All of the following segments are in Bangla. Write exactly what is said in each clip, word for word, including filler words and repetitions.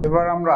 এবার আমরা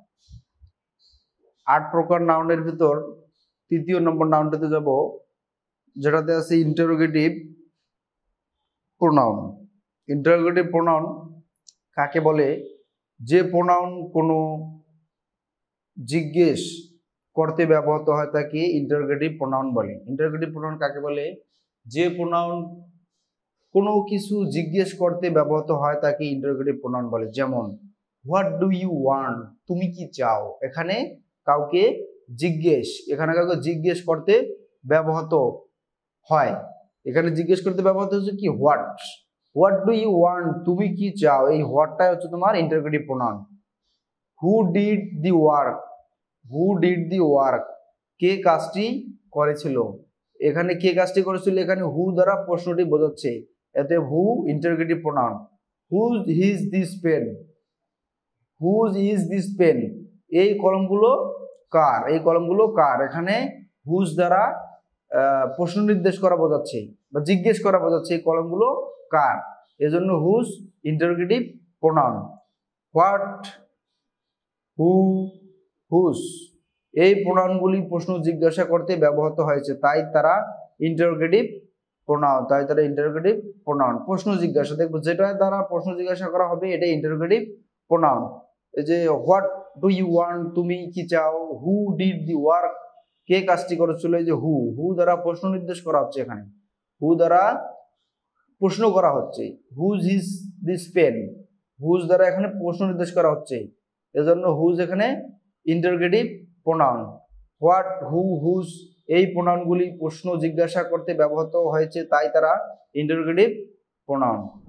আট প্রকার নাউনের ভিতর তৃতীয় নম্বর নাউনটাতে যাব, যেটাতে আছে ইন্টারোগেটিভ প্রোনাউন। ইন্টারোগেটিভ প্রোনাউন কাকে বলে? যে প্রোনাউন কোনো জিজ্ঞেস করতে ব্যবহৃত হয় তাকে ইন্টারোগেটিভ প্রোনাউন বলে। ইন্টারোগেটিভ প্রোনাউন কাকে বলে? যে প্রোনাউন কোনো কিছু জিজ্ঞেস করতে ব্যবহৃত হয় তাকে ইন্টারোগেটিভ প্রোনাউন বলে। যেমন হোয়াট ডু ইউ ওয়ান্ট, তুমি কি চাও। এখানে কাউকে জিজ্ঞেস, এখানে কাউকে জিজ্ঞেস করতে ব্যবহৃত হয়। এখানে জিজ্ঞেস করতে ব্যবহৃত হচ্ছে কি? What. What do you want, তুমি কি চাও। এই হোয়াটটাই হচ্ছে তোমার interrogative pronoun. Who did the work, who did the work, কে কাজটি করেছিল। এখানে কে কাজটি করেছিল, এখানে হু দ্বারা প্রশ্নটি বোঝাচ্ছে, এতে who interrogative pronoun. Whose is this pen, whose is this pen, এই কলমগুলো কার, এই কলমগুলো কার। এখানে হুজ দ্বারা প্রশ্ন নির্দেশ করা বোঝাচ্ছে বা জিজ্ঞেস করা বোঝাচ্ছে এই কলমগুলো কার, এজন্য whose interrogative pronoun. What, who, whose, এই প্রোনাউনগুলি প্রশ্ন জিজ্ঞাসা করতে ব্যবহৃত হয়েছে, তাই তারা ইন্টারোগেটিভ প্রোনাউন, তাই তারা ইন্টারোগেটিভ প্রোনাউন। প্রশ্ন জিজ্ঞাসা, দেখবো যেটা দ্বারা প্রশ্ন জিজ্ঞাসা করা হবে এটা ইন্টারোগেটিভ প্রোনাউন। এই যে হোয়াট ডু ইউ ওয়ান্ট, তুমি কি চাও। হু ডিড দি ওয়ার্ক, কে কাজটি করেছিল। এই যে হু, হু দ্বারা প্রশ্ন নির্দেশ করা হচ্ছে, এখানে হু দ্বারা প্রশ্ন করা হচ্ছে। Whose is this pen, whose দ্বারা এখানে প্রশ্ন নির্দেশ করা হচ্ছে, এজন্য হুজ এখানে interrogative pronoun. What, who, whose, এই প্রোনাউনগুলি প্রশ্ন জিজ্ঞাসা করতে ব্যবহৃত হয়েছে, তাই তারা ইন্টারোগেটিভ প্রোনাউন।